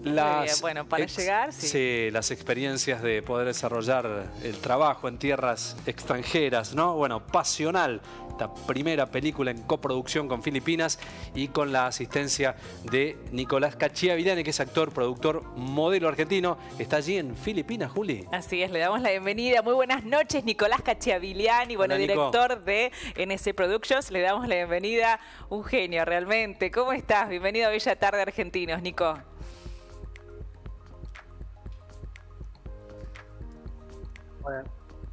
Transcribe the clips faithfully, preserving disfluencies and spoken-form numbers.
Las, Muy bien, bueno, para ex, llegar, sí. sí, las experiencias de poder desarrollar el trabajo en tierras extranjeras, ¿no? Bueno, Pasional, esta primera película en coproducción con Filipinas y con la asistencia de Nicolás Cacciavilani, que es actor, productor, modelo argentino. Está allí en Filipinas, Juli. Así es, le damos la bienvenida. Muy buenas noches, Nicolás Cacciavilani, bueno, Hola, director de N S Productions. Le damos la bienvenida, un genio realmente. ¿Cómo estás? Bienvenido a Bella Tarde Argentinos, Nico. Bueno.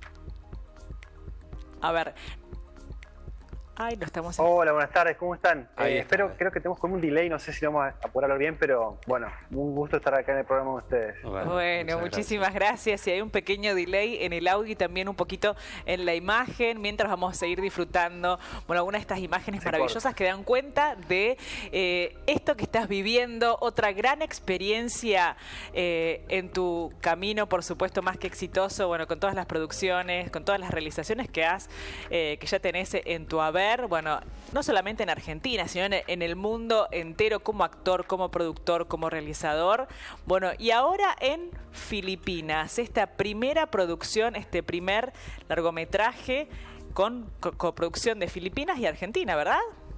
A ver. Ay, no estamos... Hola, buenas tardes, ¿cómo están? Ahí Eh, está. espero, creo que tenemos como un delay, no sé si lo vamos a poder hablar bien, pero bueno, un gusto estar acá en el programa de ustedes. Bueno, Bueno, muchísimas gracias. Y hay un pequeño delay en el audio y también un poquito en la imagen, mientras vamos a seguir disfrutando, bueno, algunas de estas imágenes Se maravillosas corta. que dan cuenta de eh, esto que estás viviendo, otra gran experiencia eh, en tu camino, por supuesto, más que exitoso, bueno, con todas las producciones, con todas las realizaciones que has, eh, que ya tenés en tu haber, bueno, no solamente en Argentina, sino en, en el mundo entero como actor, como productor, como realizador. Bueno, y ahora en Filipinas, esta primera producción, este primer largometraje con co coproducción de Filipinas y Argentina, ¿verdad?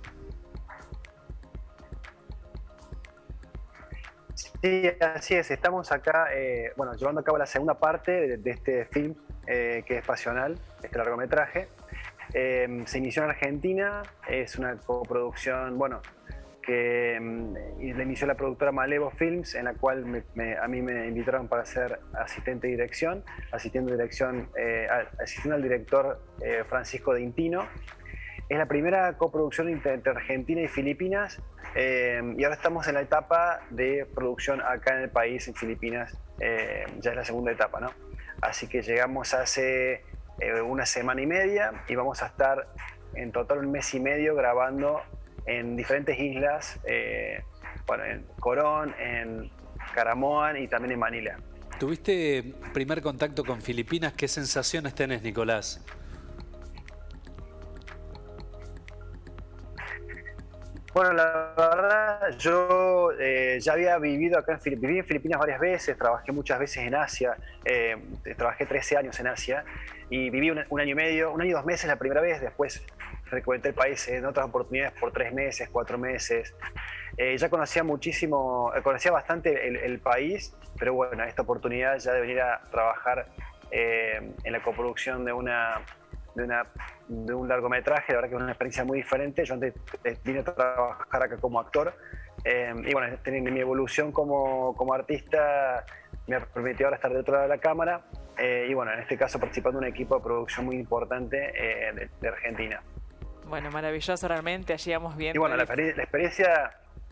Sí, así es, estamos acá, eh, bueno, llevando a cabo la segunda parte de, de este film, eh, que es Pasional, este largometraje. Eh, se inició en Argentina, es una coproducción, bueno, que mm, la inició la productora Malevo Films, en la cual me, me, a mí me invitaron para ser asistente de dirección, asistiendo de dirección, eh, asistiendo al director eh, Francisco D'Intino. Es la primera coproducción entre Argentina y Filipinas, eh, y ahora estamos en la etapa de producción acá en el país, en Filipinas, eh, ya es la segunda etapa, ¿no? Así que llegamos hace eh, una semana y media y vamos a estar en total un mes y medio grabando en diferentes islas, eh, bueno, en Corón, en Caramoan y también en Manila. ¿Tuviste primer contacto con Filipinas? ¿Qué sensaciones tenés, Nicolás? Bueno, la verdad, yo eh, ya había vivido acá en Filipinas, viví en Filipinas varias veces, trabajé muchas veces en Asia, eh, trabajé trece años en Asia y viví un, un año y medio, un año y dos meses la primera vez, después frecuenté el país en otras oportunidades por tres meses, cuatro meses. Eh, ya conocía muchísimo, conocía bastante el, el país, pero bueno, esta oportunidad ya de venir a trabajar eh, en la coproducción de una... De, una, de un largometraje, la verdad que es una experiencia muy diferente. Yo antes vine a trabajar acá como actor eh, y bueno, mi evolución como, como artista me permitió ahora estar del otro lado de la cámara eh, y bueno, en este caso participando en un equipo de producción muy importante eh, de, de Argentina. Bueno, maravilloso realmente, allí vamos viendo. Y bueno, la, la experiencia...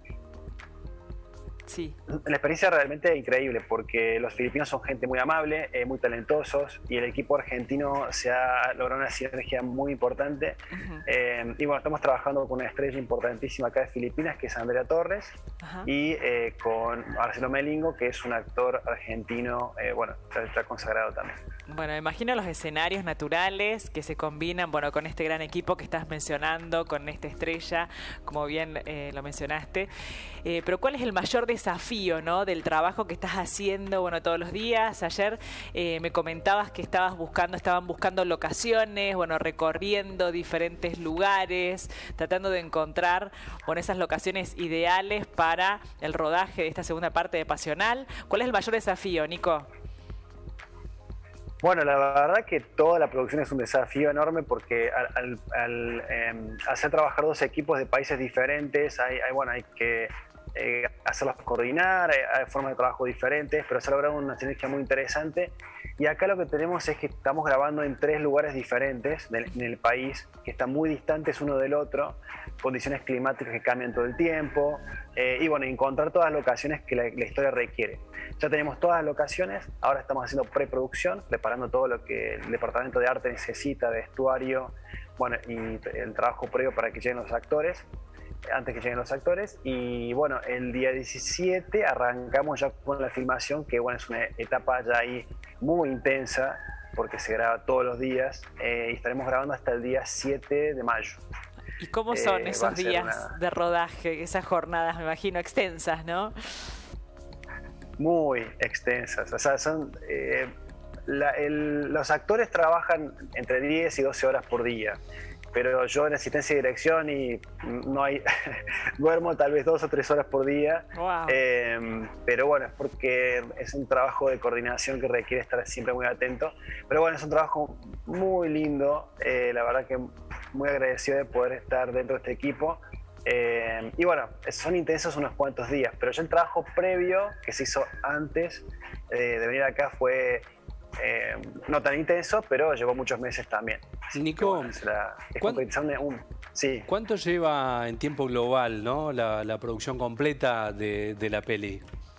Sí. La experiencia es realmente increíble porque los filipinos son gente muy amable, eh, muy talentosos y el equipo argentino se ha logrado una sinergia muy importante. Uh-huh. eh, y bueno, estamos trabajando con una estrella importantísima acá de Filipinas que es Andrea Torres. Uh-huh. Y eh, con Marcelo Melingo, que es un actor argentino, eh, bueno, está, está consagrado también. Bueno, me imagino los escenarios naturales que se combinan, bueno, con este gran equipo que estás mencionando, con esta estrella, como bien eh, lo mencionaste. Eh, pero ¿cuál es el mayor desafío, ¿no?, del trabajo que estás haciendo, bueno, todos los días? Ayer eh, me comentabas que estabas buscando, estaban buscando locaciones, bueno, recorriendo diferentes lugares, tratando de encontrar, bueno, esas locaciones ideales para el rodaje de esta segunda parte de Pasional. ¿Cuál es el mayor desafío, Nico? Bueno, la verdad que toda la producción es un desafío enorme porque al, al, al eh, hacer trabajar dos equipos de países diferentes, hay, hay, bueno, hay que eh, hacerlos coordinar, hay, hay formas de trabajo diferentes, pero se ha logrado una sinergia muy interesante. Y acá lo que tenemos es que estamos grabando en tres lugares diferentes del, en el país, que están muy distantes uno del otro, condiciones climáticas que cambian todo el tiempo, eh, y bueno, encontrar todas las locaciones que la, la historia requiere. Ya tenemos todas las locaciones, ahora estamos haciendo preproducción, preparando todo lo que el departamento de arte necesita, vestuario, bueno, y el trabajo previo para que lleguen los actores, antes que lleguen los actores. Y bueno, el día diecisiete arrancamos ya con la filmación, que bueno, es una etapa ya ahí muy intensa, porque se graba todos los días, eh, y estaremos grabando hasta el día siete de mayo. ¿Y cómo son eh, esos días una... de rodaje, esas jornadas, me imagino, extensas, ¿no? muy extensas. O sea, son, eh, la, el, los actores trabajan entre diez y doce horas por día, pero yo en asistencia de dirección y no hay duermo tal vez dos o tres horas por día. Wow. Eh, pero bueno, es porque es un trabajo de coordinación que requiere estar siempre muy atento. Pero bueno, es un trabajo muy lindo, eh, la verdad que muy agradecido de poder estar dentro de este equipo. Eh, y bueno, son intensos unos cuantos días, pero ya el trabajo previo que se hizo antes eh, de venir acá fue eh, no tan intenso, pero llevó muchos meses también. Así Nico, que, bueno, es la, es concretizar un, sí. ¿Cuánto lleva en tiempo global, ¿no? la, la producción completa de, de la peli?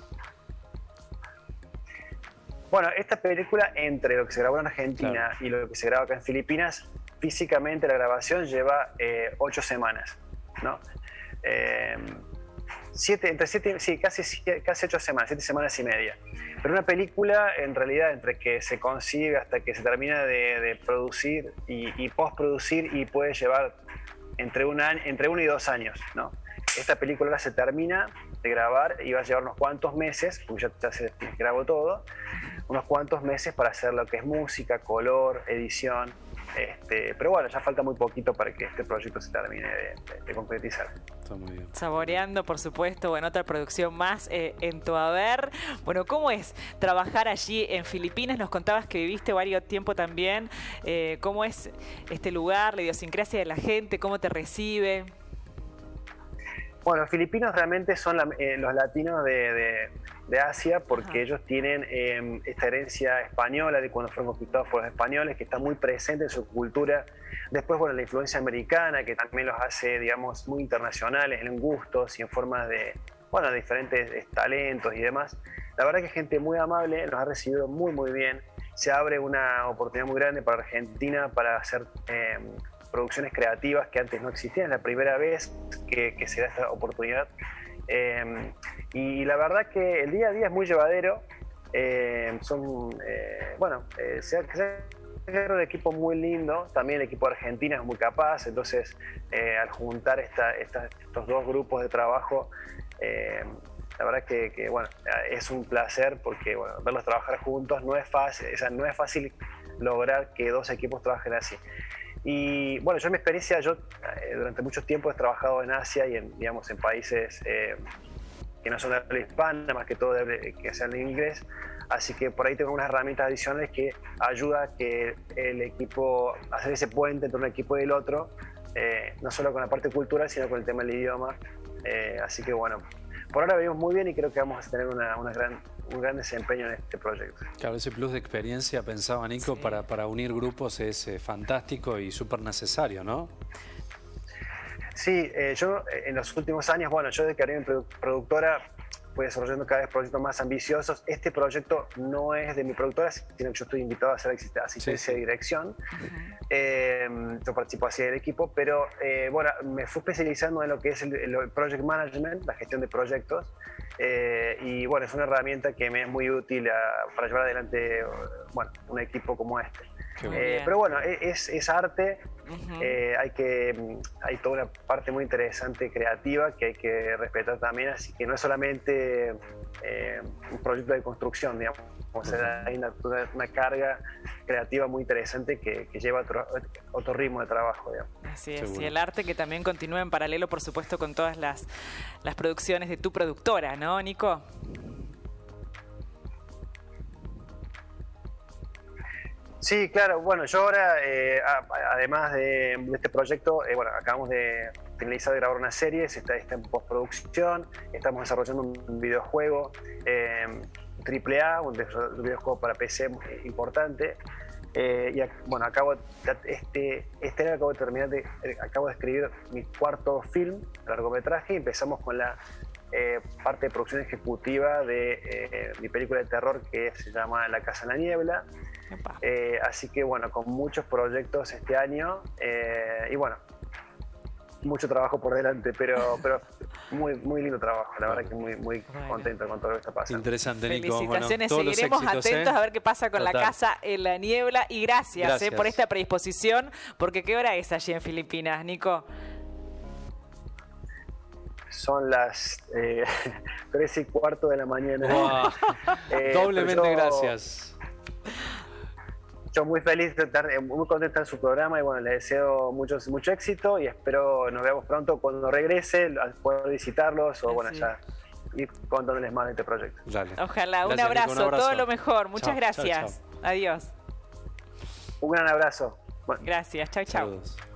Bueno, esta película, entre lo que se grabó en Argentina claro. y lo que se grabó acá en Filipinas, físicamente la grabación lleva eh, ocho semanas, ¿no? Eh, siete, entre siete, sí, casi, casi ocho semanas, siete semanas y media. Pero una película, en realidad, entre que se concibe hasta que se termina de, de producir y, y postproducir, y puede llevar entre, un año, entre uno y dos años, ¿no? Esta película se termina de grabar y va a llevar unos cuantos meses, porque ya, ya se grabó todo, unos cuantos meses para hacer lo que es música, color, edición. Este, pero bueno, ya falta muy poquito para que este proyecto se termine de, de, de concretizar. Está muy bien. Saboreando, por supuesto, bueno, otra producción más eh, en tu haber. Bueno, ¿cómo es trabajar allí en Filipinas? Nos contabas que viviste varios tiempo también. Eh, ¿Cómo es este lugar, la idiosincrasia de la gente? ¿Cómo te recibe? Bueno, los filipinos realmente son la, eh, los latinos de, de, de Asia, porque Ajá. ellos tienen eh, esta herencia española de cuando fueron conquistados por los españoles, que está muy presente en su cultura. Después, bueno, la influencia americana, que también los hace, digamos, muy internacionales en gustos y en formas de, bueno, de diferentes eh, talentos y demás. La verdad que gente muy amable, nos ha recibido muy, muy bien. Se abre una oportunidad muy grande para Argentina para hacer Eh, producciones creativas que antes no existían. Es la primera vez que, que se da esta oportunidad. Eh, y la verdad que el día a día es muy llevadero. Eh, son, eh, bueno, eh, se ha creado un equipo muy lindo. También el equipo de Argentina es muy capaz. Entonces, eh, al juntar esta, esta, estos dos grupos de trabajo, eh, la verdad que, que bueno, es un placer porque bueno, verlos trabajar juntos no es fácil. O sea, no es fácil lograr que dos equipos trabajen así. Y bueno, yo en mi experiencia, yo eh, durante mucho tiempo he trabajado en Asia y en, digamos, en países eh, que no son de habla hispana, más que todo de, que sean en inglés, así que por ahí tengo unas herramientas adicionales que ayudan a que el equipo, hacer ese puente entre un equipo y el otro, eh, no solo con la parte cultural, sino con el tema del idioma, eh, así que bueno, por ahora venimos muy bien y creo que vamos a tener una, una gran, un gran desempeño en este proyecto. Claro, ese plus de experiencia, pensaba Nico, sí. para, para unir grupos es eh, fantástico y súper necesario, ¿no? Sí, eh, yo en los últimos años, bueno, yo desde que abrí mi productora fui desarrollando cada vez proyectos más ambiciosos. Este proyecto no es de mi productora, sino que yo estoy invitado a hacer asistencia sí, sí. de dirección. Uh-huh. eh, yo participo así del equipo, pero eh, bueno, me fui especializando en lo que es el, el project management, la gestión de proyectos. Eh, y bueno, es una herramienta que me es muy útil a, para llevar adelante bueno, un equipo como este. Eh, pero bueno, es, es arte, uh-huh. eh, hay, que, hay toda una parte muy interesante creativa que hay que respetar también, así que no es solamente eh, un proyecto de construcción, digamos, o sea, hay una, una carga creativa muy interesante que, que lleva otro, otro ritmo de trabajo, digamos. Así es, Seguro. Y el arte que también continúa en paralelo, por supuesto, con todas las, las producciones de tu productora, ¿no, Nico? Sí, claro. Bueno, yo ahora, eh, además de, de este proyecto, eh, bueno, acabamos de finalizar de grabar una serie, está, está en postproducción, estamos desarrollando un videojuego eh, triple A, un videojuego para P C importante. Eh, y bueno, acabo este, este año acabo de terminar de, acabo de escribir mi cuarto film, largometraje, y empezamos con la eh, parte de producción ejecutiva de eh, mi película de terror que se llama La Casa en la Niebla. Eh, así que bueno, con muchos proyectos este año eh, y bueno, mucho trabajo por delante, pero, pero muy, muy lindo trabajo, la verdad que muy, muy bueno. contento con todo lo que está pasando. Interesante, Nico. Felicitaciones, bueno, seguiremos éxitos, atentos ¿eh? a ver qué pasa con Total. La Casa en la Niebla y gracias, gracias. Eh, por esta predisposición, porque ¿qué hora es allí en Filipinas, Nico? son las eh, tres y cuarto de la mañana. Wow. Eh, Doblemente yo, gracias. Yo muy feliz de estar, muy contento de estar en su programa y bueno, le deseo mucho, mucho éxito y espero nos veamos pronto cuando regrese, al poder visitarlos o Así. bueno, ya ir contándoles más de este proyecto. Dale. Ojalá, un Gracias, abrazo, Nico, un abrazo. todo lo mejor. Muchas Chao, gracias. chao, Adiós. Un gran abrazo. Bueno. Gracias, chau, chau. Saludos.